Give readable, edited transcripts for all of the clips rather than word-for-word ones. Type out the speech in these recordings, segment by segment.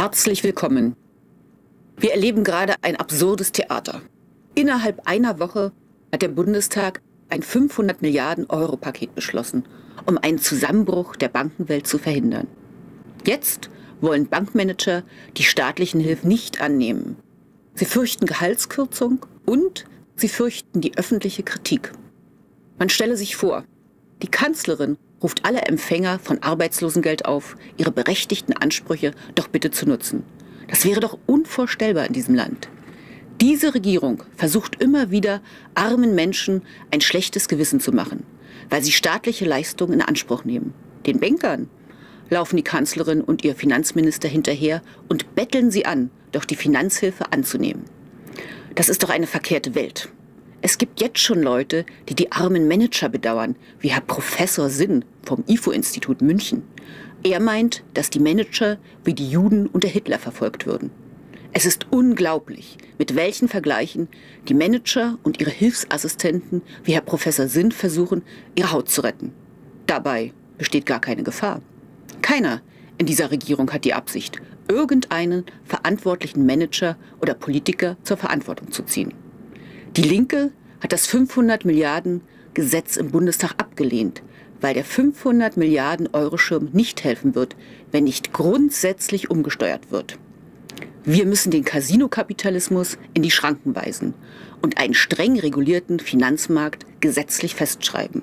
Herzlich willkommen. Wir erleben gerade ein absurdes Theater. Innerhalb einer Woche hat der Bundestag ein 500 Milliarden Euro Paket beschlossen, um einen Zusammenbruch der Bankenwelt zu verhindern. Jetzt wollen Bankmanager die staatlichen Hilfen nicht annehmen. Sie fürchten Gehaltskürzung und sie fürchten die öffentliche Kritik. Man stelle sich vor, die Kanzlerin ruft alle Empfänger von Arbeitslosengeld auf, ihre berechtigten Ansprüche doch bitte zu nutzen. Das wäre doch unvorstellbar in diesem Land. Diese Regierung versucht immer wieder, armen Menschen ein schlechtes Gewissen zu machen, weil sie staatliche Leistungen in Anspruch nehmen. Den Bankern laufen die Kanzlerin und ihr Finanzminister hinterher und betteln sie an, doch die Finanzhilfe anzunehmen. Das ist doch eine verkehrte Welt. Es gibt jetzt schon Leute, die die armen Manager bedauern, wie Herr Professor Sinn vom IFO-Institut München. Er meint, dass die Manager wie die Juden unter Hitler verfolgt würden. Es ist unglaublich, mit welchen Vergleichen die Manager und ihre Hilfsassistenten wie Herr Professor Sinn versuchen, ihre Haut zu retten. Dabei besteht gar keine Gefahr. Keiner in dieser Regierung hat die Absicht, irgendeinen verantwortlichen Manager oder Politiker zur Verantwortung zu ziehen. Die Linke hat das 500 Milliarden Gesetz im Bundestag abgelehnt, weil der 500 Milliarden Euro Schirm nicht helfen wird, wenn nicht grundsätzlich umgesteuert wird. Wir müssen den Casino-Kapitalismus in die Schranken weisen und einen streng regulierten Finanzmarkt gesetzlich festschreiben.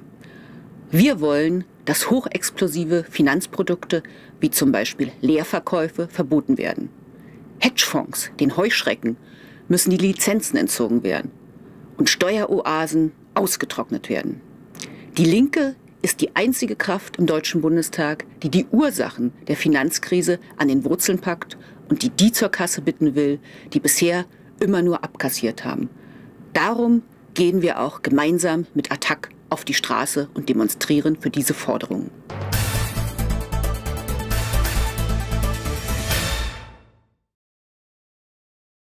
Wir wollen, dass hochexplosive Finanzprodukte wie zum Beispiel Leerverkäufe verboten werden. Hedgefonds, den Heuschrecken, müssen die Lizenzen entzogen werden und Steueroasen ausgetrocknet werden. Die Linke ist die einzige Kraft im Deutschen Bundestag, die die Ursachen der Finanzkrise an den Wurzeln packt und die zur Kasse bitten will, die bisher immer nur abkassiert haben. Darum gehen wir auch gemeinsam mit ATTAC auf die Straße und demonstrieren für diese Forderungen.